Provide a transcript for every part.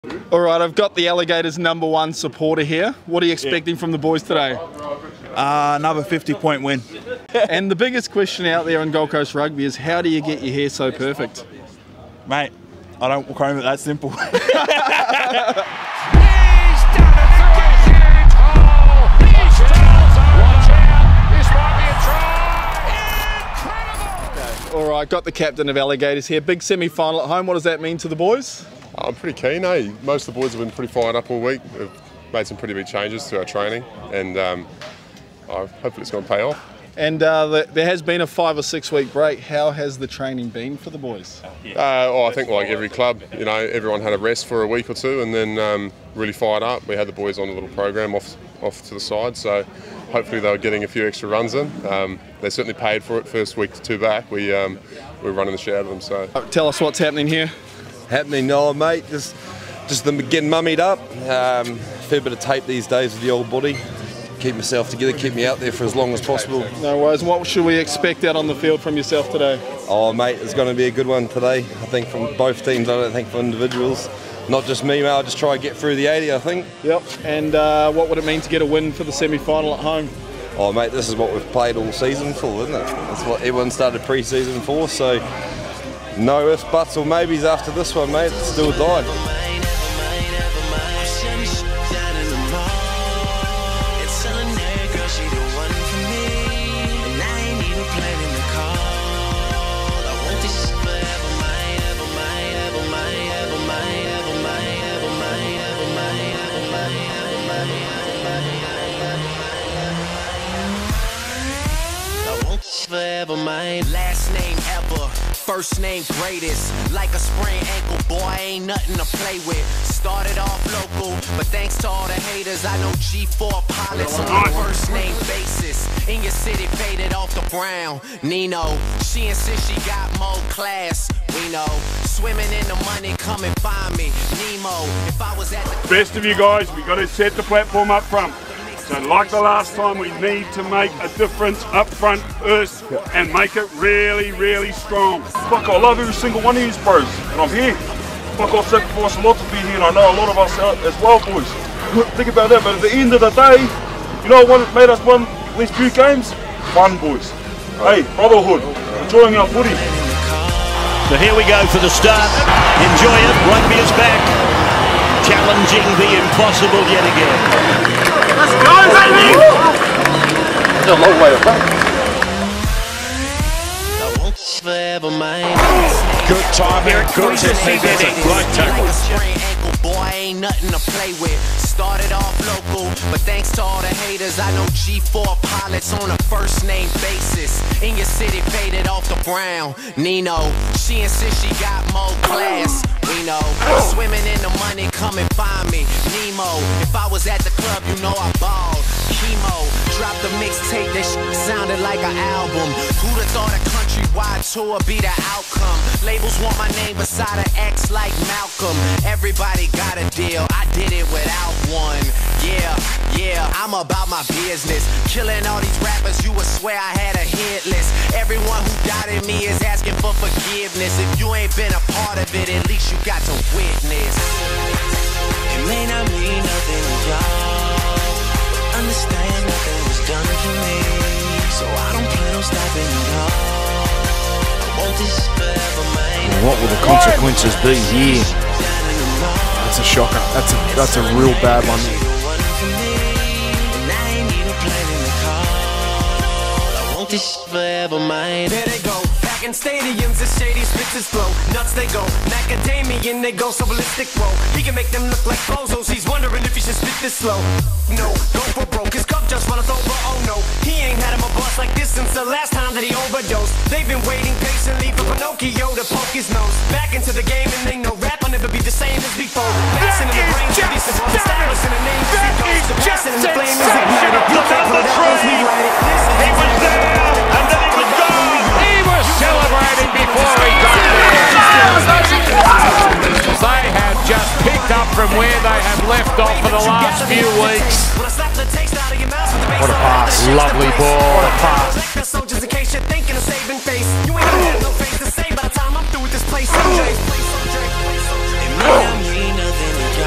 All right, I've got the Alligators' #1 supporter here. What are you expecting from the boys today? Another 50-point win. And the biggest question out there on Gold Coast Rugby is, how do you get your hair so perfect? Mate, I don't comb it that simple. All right, got the captain of Alligators here. Big semi-final at home. What does that mean to the boys? I'm pretty keen, eh? Most of the boys have been pretty fired up all week. We've made some pretty big changes to our training, and hopefully it's going to pay off. And there has been a 5 or 6 week break. How has the training been for the boys? I think like every club, you know, everyone had a rest for a week or two, and then really fired up. We had the boys on a little program off to the side, so hopefully they were getting a few extra runs in. They certainly paid for it first week to 2 back. We were running the shit out of them. So tell us what's happening here. Happening, no, mate. Just them getting mummied up. Fair bit of tape these days with the old body. Keep myself together, keep me out there for as long as possible. No worries. What should we expect out on the field from yourself today? Oh, mate, it's going to be a good one today. I think from both teams. I don't think for individuals. Not just me, mate. I'll just try and get through the 80, I think. Yep. And what would it mean to get a win for the semi-final at home? Oh, mate, this is what we've played all season for, isn't it? That's what everyone started pre-season for. So no ifs, buts or maybes after this one, mate. It's still die. Forever mine, last name ever, first name greatest, like a sprained ankle, boy, ain't nothing to play with. Started off local, but thanks to all the haters, I know G4 pilots on a first name basis. In your city, faded off the brown. Nino, she insists she got more class. We know, swimming in the money, come and find me. Nemo, if I was at the best of you guys, we got to set the platform up front. So like the last time, we need to make a difference up front first and make it really, really strong. Fuck, I love every single one of you bros, and I'm here. Fuck, I've sacrificed a lot to be here, and I know a lot of us out as well, boys. Think about that, but at the end of the day, you know what made us win these few games? Fun, boys. Hey, brotherhood, enjoying our footy. So here we go for the start. Enjoy it, rugby is back. Challenging the impossible yet again. Let's go, baby! It's a long way to run. Good timing, good technique, that's a great tackle. Boy, ain't nothing to play with. Started off local, but thanks to all the haters, I know G4 pilots on a first name basis. In your city, faded off the brown. Nino, she insists she got more class. We know, swimming in the money, come and find me. Nemo, if I was at the club, you know I balled. Chemo, dropped the mixtape, that shit sounded like an album. Who'd have thought a countrywide tour be the outcome? Labels want my name beside an X like Malcolm. Everybody got a deal, I did it without one. Yeah, I'm about my business. Killing all these rappers, you would swear I had a hit list. Everyone who doubted me is asking for forgiveness. If you ain't been a part of it, at least you got to witness. It may not mean nothing to y'all, but understand nothing was done for me, so I don't plan on stopping at all. I want this forever, man. What will the consequences be here? That's a shocker. That's a real bad one. Forever mine. There they go, back in stadiums, the shady spits flow. Nuts they go, macadamian they go, so ballistic roll. He can make them look like bozos, he's wondering if he should spit this slow. No, go for broke, his cup just runneth over, oh no. He ain't had him a bust like this since the last time that he overdosed. They've been waiting patiently for Pinocchio to poke his nose. Back into the game and they know rap will never be the same as before. Passing in the brain, decent one, establishing a name as he goes. The passion and the flame is ignited. Look out for the tree, he was there. And then he was gone! He was celebrating before he got there! They have just picked up from where they have left off for the last few weeks. What a pass. Lovely ball. What a pass. Soldiers, in case you're thinking of saving face, you ain't gonna have no face to say by the time I'm through with this place. It may not mean nothing.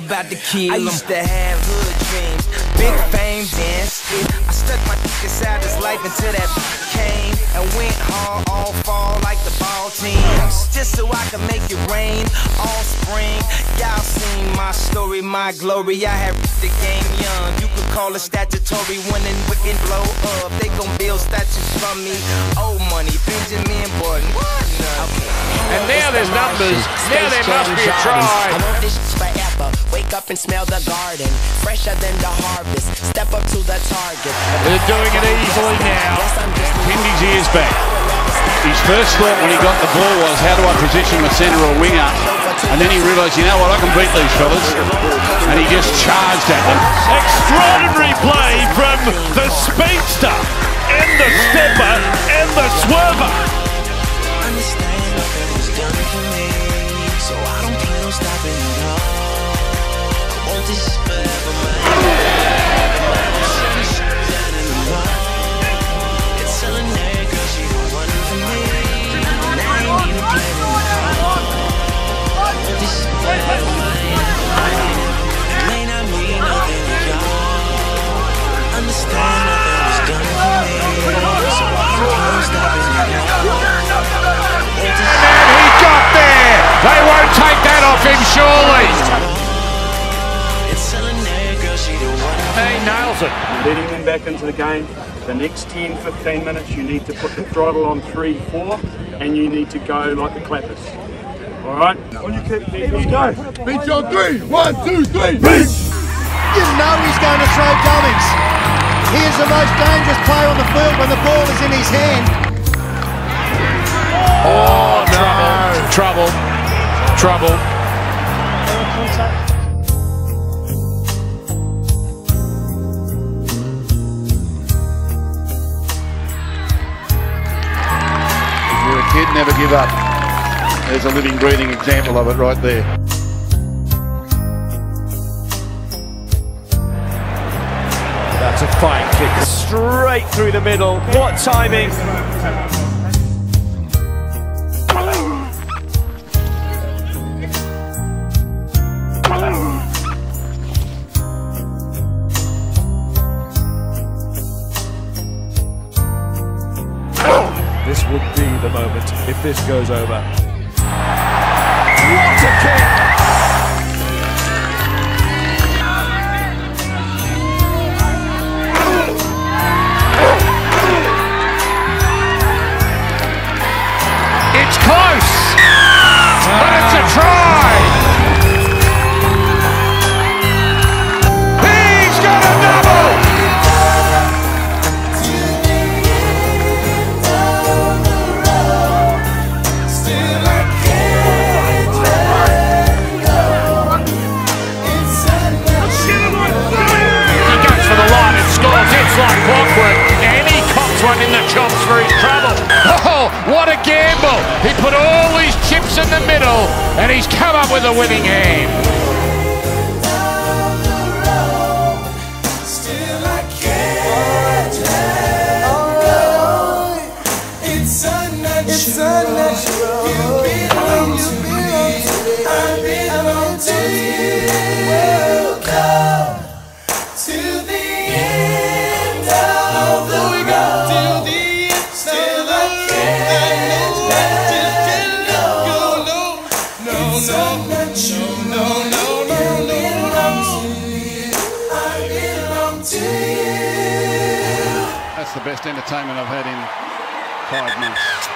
about to kill him. I used to have hood dreams, big fame dance. I stuck my dick inside his life until that came and went hard all fall like the ball teams, just so I could make it rain all spring. Y'all seen my story, my glory. I had the game young. You could call it statutory when and wicked blow up. They gon' build statues from me. Old money, Benjamin Button. What? Okay. And now there's numbers. Now there must be a try. I want this forever. Wake up and smell the garden, fresher than the harvest. Step up to the target. They're doing it easily now. Pinned his ears back. His first thought when he got the ball was, how do I position my centre or winger? And then he realised, you know what, I can beat these fellas. And he just charged at them. Extraordinary play from the speedster and the stepper and the swerver. Understand nothing was done for me, so I don't plan on stopping at all. I want this forever, man. It's a nigga, she the one for me. And I ain't even playing with her. This forever, man. May not mean nothing to y'all. Understand nothing was done for me, so I don't plan on stopping at all. And he got there. They won't take that off him, surely. He nails it. Letting them back into the game. The next 10-15 minutes you need to put the throttle on 3-4 and you need to go like the clappers. Alright? On your kick, let's go. Beach on 3. 1, 2, 3. Beach! You know he's going to throw dummies. He is the most dangerous player on the field when the ball is in his hand. Oh, no. Trouble. Trouble. If you're a kid, never give up. There's a living, breathing example of it right there. That's a fine kick straight through the middle. What timing! This would be the moment if this goes over. What a kick! It's close, but it's a try. He's got a double. Like clockwork, and he cocks one in the chops for his trouble. Oh, what a gamble! He put all his chips in the middle, and he's come up with a winning hand. Still I can't let go. It's unnatural. You belong to me. I belong to you. Welcome to the end of the road. Still I can't let go. It's unnatural. I belong to you. That's the best entertainment I've had in 5 months.